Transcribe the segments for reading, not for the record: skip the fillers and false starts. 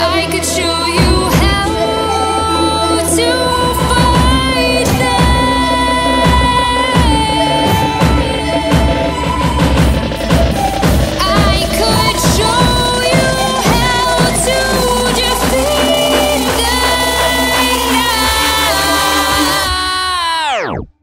I could show you how to fight them. I could show you how to defeat them now.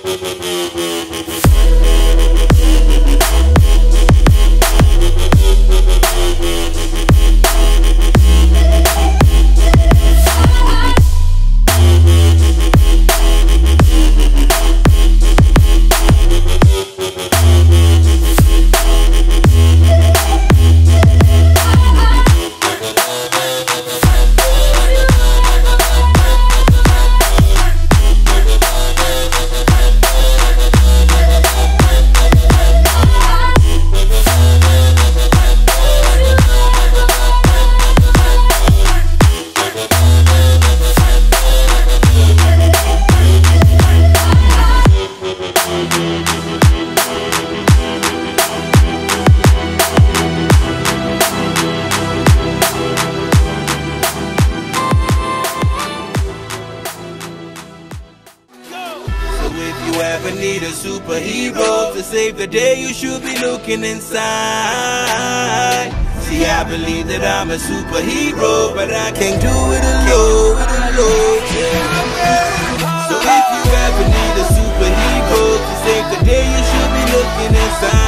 If you ever need a superhero to save the day, you should be looking inside. See, I believe that I'm a superhero, but I can't do it alone, So if you ever need a superhero to save the day, you should be looking inside.